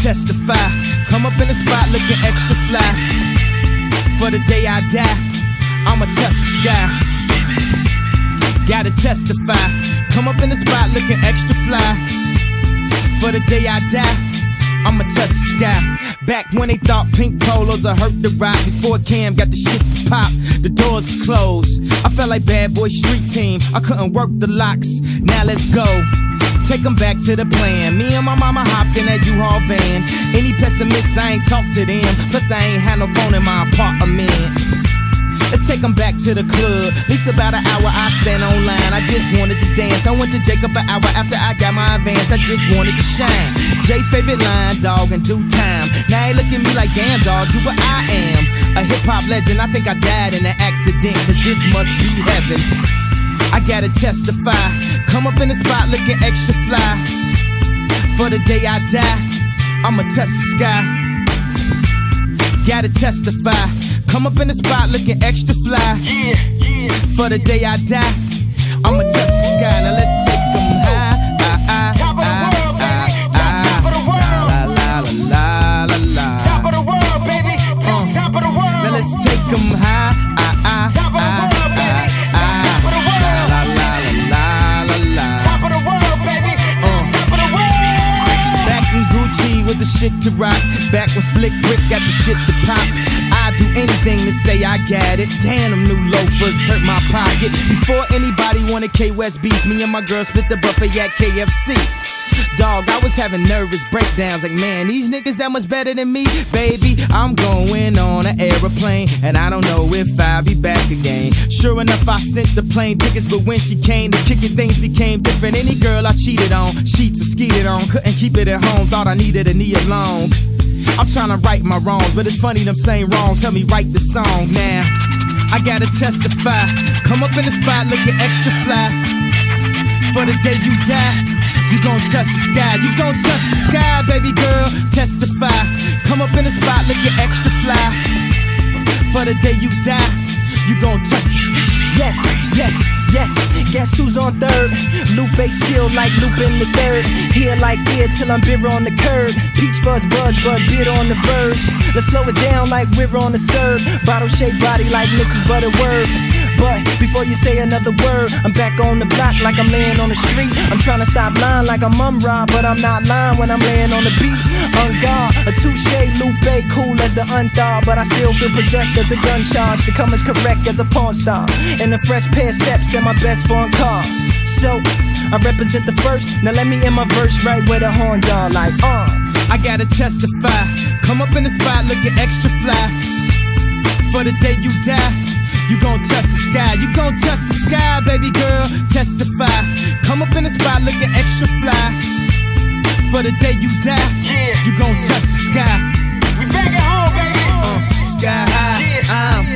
testify. Come up in the spot looking extra fly. For the day I die, I'ma touch the sky. Gotta testify. Come up in the spot looking extra fly. For the day I die, I'ma touch the sky. Back when they thought pink polos would hurt the ride. Before Cam got the shit to pop, the doors closed. I felt like Bad Boy Street Team. I couldn't work the locks. Now let's go. Take them back to the plan. Me and my mama hopped in that U-Haul van. Any pessimists, I ain't talk to them. Plus I ain't had no phone in my apartment. Let's take them back to the club. At least about an hour I stand online. I just wanted to dance. I went to Jacob an hour after I got my advance. I just wanted to shine. Jay favorite line, dog, in due time. Now he look at me like, damn dog, you what I am. A hip-hop legend, I think I died in an accident. Cause this must be heaven. I gotta testify. Come up in the spot looking extra fly. For the day I die, I'ma touch the sky. Gotta testify. Come up in the spot looking extra fly. For the day I die, I'ma touch the sky. Now let's take them high. Top of the world, baby. Top of the world. La la la la la. Top of the world, baby. Top of the world. Now let's take them high. Top of the world, baby. Top of the world. La la la la la. Top of the world, baby. Top of the world. Back in Gucci was the shit to rock. Back when Slick Rick got the shit to pop. I'd do anything to say I got it. Damn, them new loafers hurt my pocket. Before anybody wanted K-West beats, me and my girl split the buffet at KFC. Dog, I was having nervous breakdowns. Like, man, these niggas that much better than me. Baby, I'm going on an aeroplane, and I don't know if I'll be back again. Sure enough, I sent the plane tickets, but when she came to kick it, things became different. Any girl I cheated on, sheets or skeeted on, couldn't keep it at home, thought I needed a knee along. I'm tryna right my wrongs, but it's funny them same wrongs help me write the song. Now, I gotta testify. Come up in the spot looking extra fly. For the day you die, you gon' touch the sky. You gon' touch the sky, baby girl. Testify. Come up in the spot looking extra fly. For the day you die, you gon' touch the sky. Yes, yes, yes, guess who's on third? Lupe still like Lupe in the third. Here like ear till I'm bitter on the curb. Peach fuzz buzz, but bitter on the verge. Let's slow it down like we're on the serve. Bottle shaped body like Mrs. Butterworth. But before you say another word, I'm back on the block like I'm laying on the street. I'm trying to stop lying like I'm Rob, but I'm not lying when I'm laying on the beat. On guard, a touche, Lupe, cool as the unthaw, but I still feel possessed as a gun charge to come as correct as a porn star. And a fresh pair of steps and my best foreign car. So, I represent the first, now let me end my verse right where the horns are like, I gotta testify. Come up in the spot looking extra fly. For the day you die, you gon' touch the sky. You gon' touch the sky, baby girl. Testify. Come up in the spot looking extra fly. For the day you die, you gon' touch the sky. We back at home, baby. Sky high, I'm